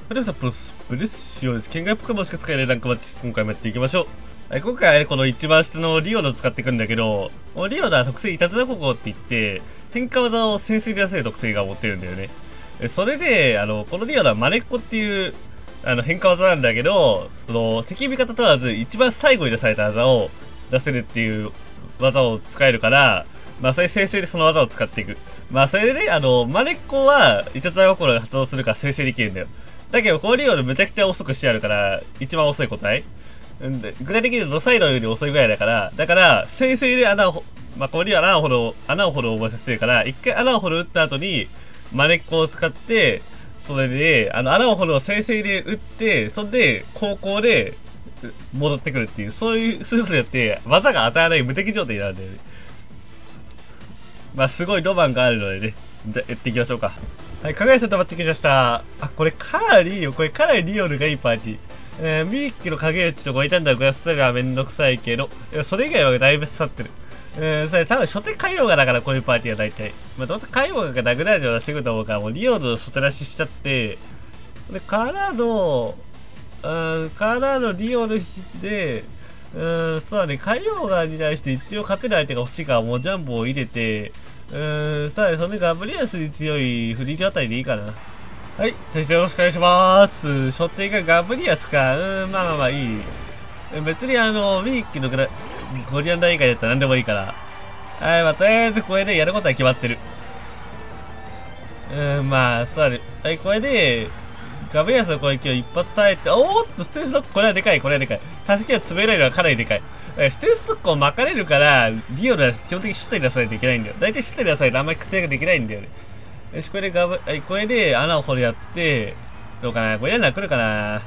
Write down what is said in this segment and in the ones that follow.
でもさ、ブルッシオです。県外ポケモンしか使えないランクマッチ、今回もやっていきましょう。はい、今回はこの一番下のリオの使っていくんだけど、リオのは特性いたずらここって言って、変化技を先制で出せる特性が持ってるんだよね。それで、このリオのはマネっ子っていう、変化技なんだけど、敵味方問わず一番最後に出された技を出せるっていう技を使えるから、まあ、それ生成でその技を使っていく。まあ、それでね、マネっ子はいたずら心が発動するから生成できるんだよ。だけど、このリオでむちゃくちゃ遅くしてあるから、一番遅い個体。具体的にロサイロより遅いぐらいだから、生成で穴を、まあ、このリオは穴を掘るを覚えさせてるから、一回穴を掘る打った後に、マネっ子を使って、それで、穴を掘るを生成で打って、それで、高校で、戻ってくるっていう、そういうことやって、技が当たらない無敵状態になるんだよね。まあ、すごいロマンがあるのでね、じゃあ、やっていきましょうか。はい、かがやさんと待ってきました。あ、これかなりいいよ。これかなりリオルがいいパーティー。ミーキの影打ちとごいたんだグラスタがめんどくさいけど、それ以外はだいぶ刺さってる。それ多分初手海洋がだからこういうパーティーは大体。まあ、どうせ海洋が殴られるようなしてくると思うから、もうリオルの初手出ししちゃって、で、からのリオルで、そうだね、海洋側に対して一応勝てる相手が欲しいから、もうジャンボを入れて、さあ、そのガブリアスに強いフリージョあたりでいいかな。はい、先生よろしくお願いします。初手がガブリアスか。まあいい。別にウィーキのゴリアンダー以外だったら何でもいいから。はい、まあとりあえずこれでやることは決まってる。まあ、そうだね。はい、これで、ガブリアスの攻撃を一発耐えて、おーっと、ステルスロック、これはでかい。助けを詰められるのはかなりでかい。ステルスロックを巻かれるから、リオルは基本的にシュッタに出さないといけないんだよ。大体シュッタに出さないとあんまり活躍できないんだよね。よし、これで穴を掘りやって、どうかな、これやるのは来るかな。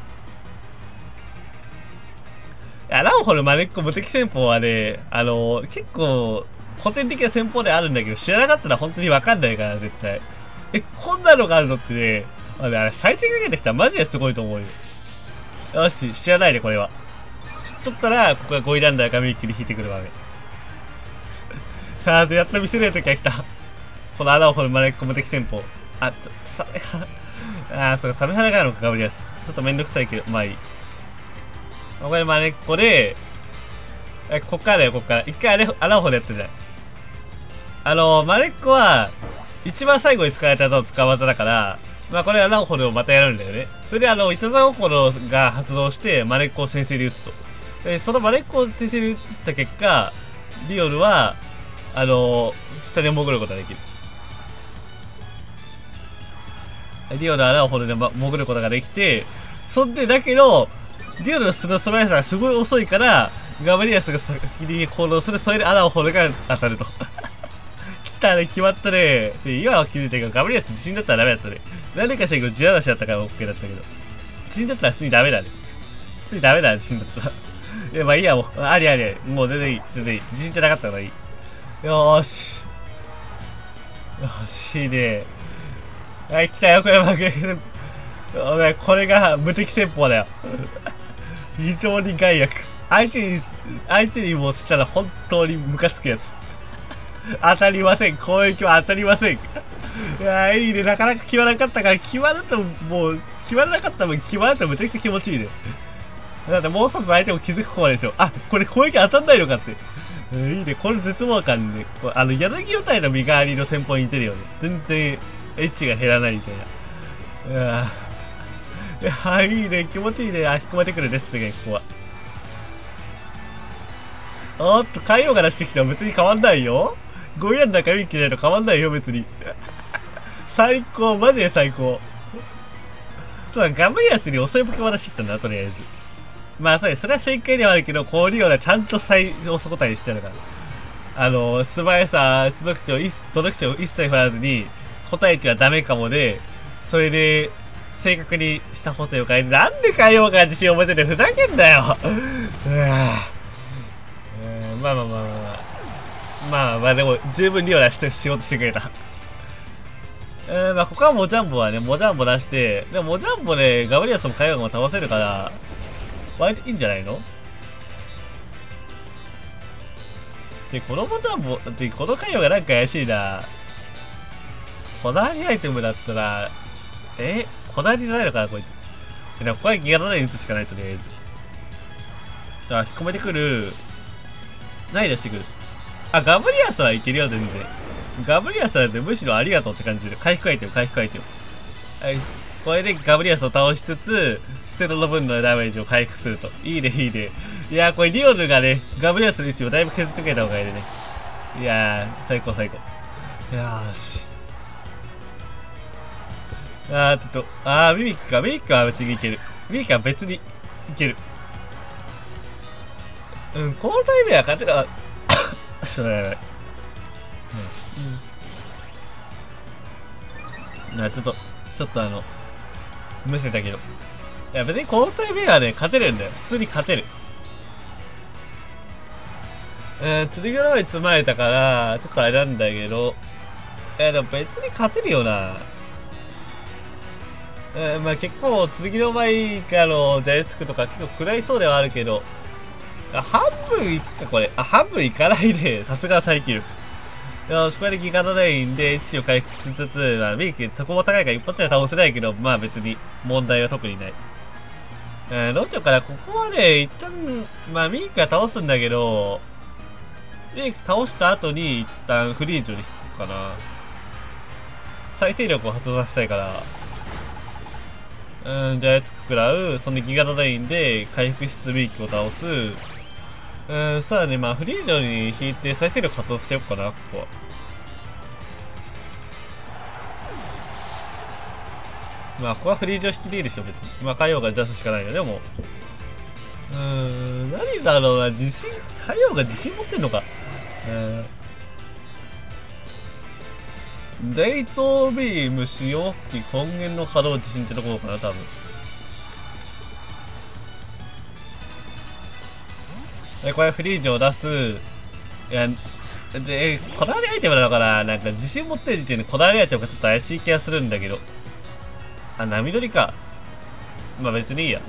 穴を掘るマネっ子無敵戦法はね、結構、古典的な戦法であるんだけど、知らなかったら本当にわかんないから、絶対。こんなのがあるのってね、あれ、最初にかけてきたらマジですごいと思うよ。よし、知らないで、これは。知っとったら、ここが5位ランダーがミッキーに引いてくる場面。さあ、やっと見せれるときが来た。この穴を掘るマネっ子無敵戦法。そうか、サメ肌があるのか、ガブリアス。ちょっとめんどくさいけど、まあいい。これマネっ子で、こっからだよ、こっから。一回穴を掘るやってるじゃん。マネっ子は、一番最後に使われた技を使う技だから、まあこれ穴を掘るをまたやるんだよね。それでいたずら心が発動して、マネっ子を先制で撃つと。そのマネっ子を先制で撃った結果、リオルは、下に潜ることができる。リオルの穴を掘るで潜ることができて、そんで、だけど、リオルの素の素早さがすごい遅いから、ガブリアスが先に行動する、それで穴を掘るが当たると。来たね、決まったね。で、今は気づいたけど、ガブリアス自信だったらダメだったね。なんでかしらけど、地嵐だったから OK だったけど。自信だったら普通にダメだね。普通にダメだね、自信だったら。まあいいや、もう。あり。もう全然いい。自信じゃなかったからいい。よーし。よし、いいね。はい、来たよ、これ負け。お前、これが無敵戦法だよ。非常に害悪。相手にもしたら本当にムカつくやつ。当たりません。攻撃は当たりません。いやー、いいね。なかなか決まらなかったから、決まらなかった分、決まるとむちゃくちゃ気持ちいいね。だってもう一つ相手も気づく方でしょ。あ、これ攻撃当たんないのかって。いいね。これ絶望感ね。柳予体の身代わりの戦法に似てるよね。全然、エッジが減らないみたいな。いや、いいね。気持ちいいね。引っ込めてくるですね、ここは。おっと、海洋が出してきても別に変わんないよ。5位ランダーかミッキーないと変わんないよ、別に。最高、マジで最高。そうだ、ガブリアスに遅いポケモン出してきたんだ、とりあえず。まあ、それは正解ではあるけど、こうリオはちゃんと最遅個体にしてやるから。素早さ、どの口を一切振らずに、個体値はダメかもで、それで、正確にした補正を変える。なんで海洋が自信を持ててふざけんなよ。まあでも十分リオ出して仕事してくれた。まあここはモジャンボはね、モジャンボ出して、でもモジャンボでガブリアスも海洋も倒せるから、割といいんじゃないの？で、このモジャンボ、で、この海洋がなんか怪しいな。こだわりアイテムだったら、 こだわりじゃないのかな、こいつ。でも、ここはギガドライン打つしかない、とりあえず。あ、引っ込めてくる。ない出してくる。あ、ガブリアスはいけるよ、全然。ガブリアスなんてむしろありがとうって感じで。回復アイテム、回復アイテム。はい。これでガブリアスを倒しつつ、ステロの分のダメージを回復すると。いいね、いいね。いやー、これリオルがね、ガブリアスの位置をだいぶ削ってくれた方がいいね。いやー、最高最高。よーし。ミミックか。ミミックは別にいける。ミミックは別にいける。うん、交代目は勝てな、ちょっとやばい。ちょっとむせたけど。いや、別に交代目はね、勝てるんだよ。普通に勝てる。釣り柄に積まれたから、ちょっとあれなんだけど。でも別に勝てるよな。まあ結構、次の前からのジャイつくとか結構食らいそうではあるけど。半分いくか、これ。半分いかないで、さすが耐久。よし、これでギガドラインで地を回復しつつ、まあ、ミーキ、そこも高いから一発では倒せないけど、まあ別に問題は特にない。どうしようかな、ここはね、一旦、まあミーキは倒すんだけど、ミーキ倒した後に一旦フリージョに引くかな。再生力を発動させたいから。じゃあやつくらう、そんでギガドラインで回復しつつミーキを倒す。さらにまあフリージョに引いて再生力発動してよっかな、ここは。まあ、ここはフリージョ引きでいいでしょ、別に。まあ、海洋が出すしかないよ。でも、何だろうな、海洋が自信持ってんのか。デイトビーム使用機根源の稼働自信ってところかな、多分。で、これフリージョを出す。いや、で、こだわりアイテムなのかな、なんか自信持ってる時点でこだわりアイテムがちょっと怪しい気がするんだけど。波乗りか。まあ別にいいや。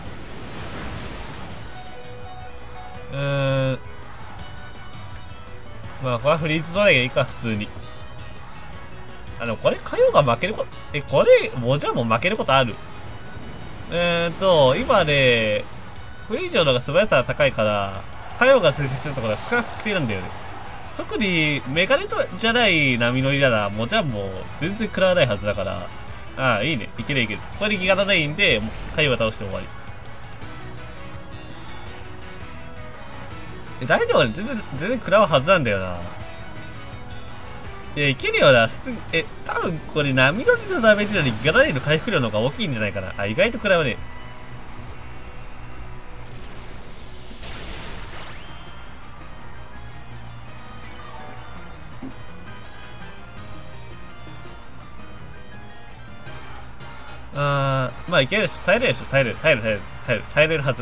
まあこれはフリーズドライがいいか、普通に。でもこれ、カヨが負けること、これ、もじゃも負けることある？今ね、フリージョの方が素早さが高いから、カヨが成績するところが少なくてるんだよね。特に、メガネじゃない波乗りなら、もじゃも全然食らわないはずだから、ああ、いいね。いけるいける。これでギガドラインで、カヨが倒して終わり。大丈夫？全然食らうはずなんだよな。いけるよな。多分これ波乗りのダメージよりギガドラインの回復量の方が大きいんじゃないかな。意外と食らうね。まあいけるでしょ。耐えれるでしょ。耐えれるはず。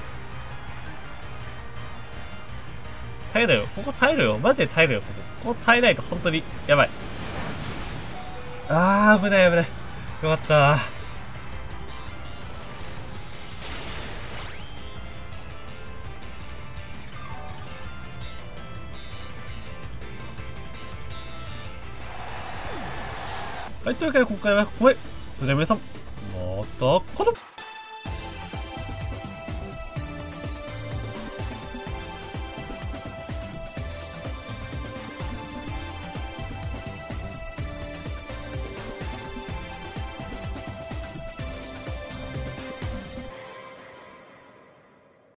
耐えろよ。ここ耐えろよ。マジで耐えろよ。ここ耐えないと本当にやばい。危ない危ない。よかった。はい、というわけで今回はここへ。それでは皆さん、またこの